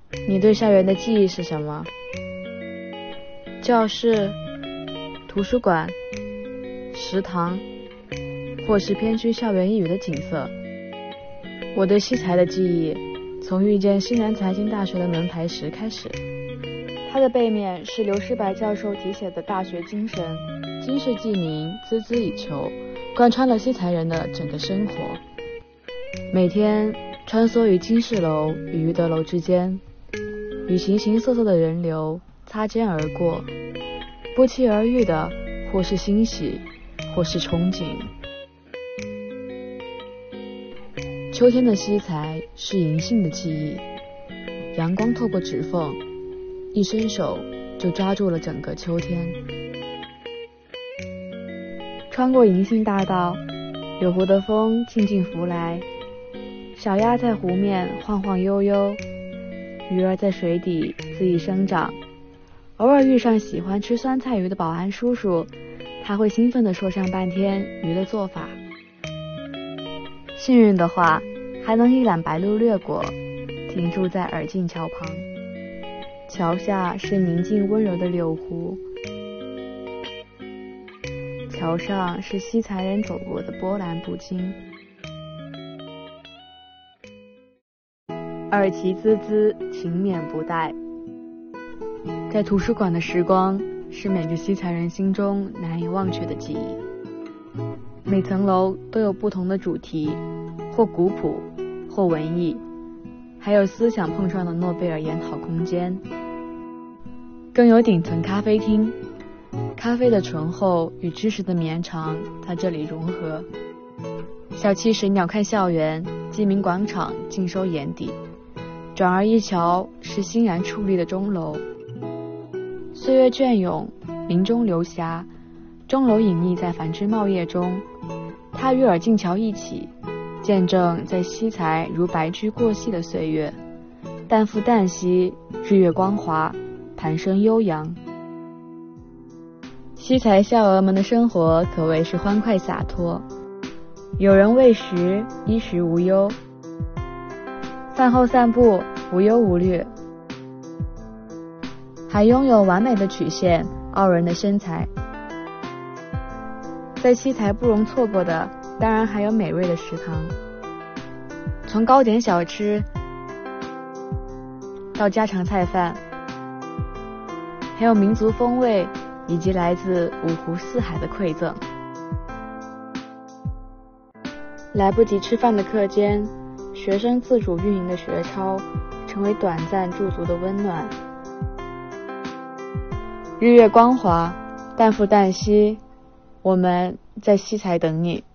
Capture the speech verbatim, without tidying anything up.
你对校园的记忆是什么？教室、图书馆、食堂，或是偏居校园一隅的景色。我对西财的记忆从遇见西南财经大学的门牌时开始。它的背面是刘世白教授题写的大学精神，经世济民，孜孜以求，贯穿了西财人的整个生活。每天穿梭于经世楼与余德楼之间，与形形色色的人流擦肩而过，不期而遇的或是欣喜，或是憧憬。秋天的西财是银杏的记忆，阳光透过指缝，一伸手就抓住了整个秋天。穿过银杏大道，有湖的风静静拂来，小鸭在湖面晃晃悠悠，鱼儿在水底恣意生长。偶尔遇上喜欢吃酸菜鱼的保安叔叔，他会兴奋地说上半天鱼的做法。幸运的话，还能一览白鹭掠过，停驻在耳镜桥旁。桥下是宁静温柔的柳湖，桥上是西财人走过的波澜不惊。耳其孜孜，情绵不待。在图书馆的时光，是每个西财人心中难以忘却的记忆。每层楼都有不同的主题，或古朴，或文艺，还有思想碰撞的诺贝尔研讨空间。更有顶层咖啡厅，咖啡的醇厚与知识的绵长在这里融合。小憩时鸟瞰校园，鸡鸣广场尽收眼底。转而一瞧，是欣然矗立的钟楼。岁月隽永，林中流霞，钟楼隐匿在繁枝茂叶中。它与耳镜桥一起，见证在西财如白驹过隙的岁月，淡复淡息，日月光华，盘生悠扬。西财校友们的生活可谓是欢快洒脱，有人为食衣食无忧，饭后散步无忧无虑，还拥有完美的曲线，傲人的身材。在西财不容错过的，当然还有美味的食堂，从糕点小吃到家常菜饭，还有民族风味以及来自五湖四海的馈赠。来不及吃饭的课间，学生自主运营的学超成为短暂驻足的温暖。日月光华，淡复淡息，我们在西财等你。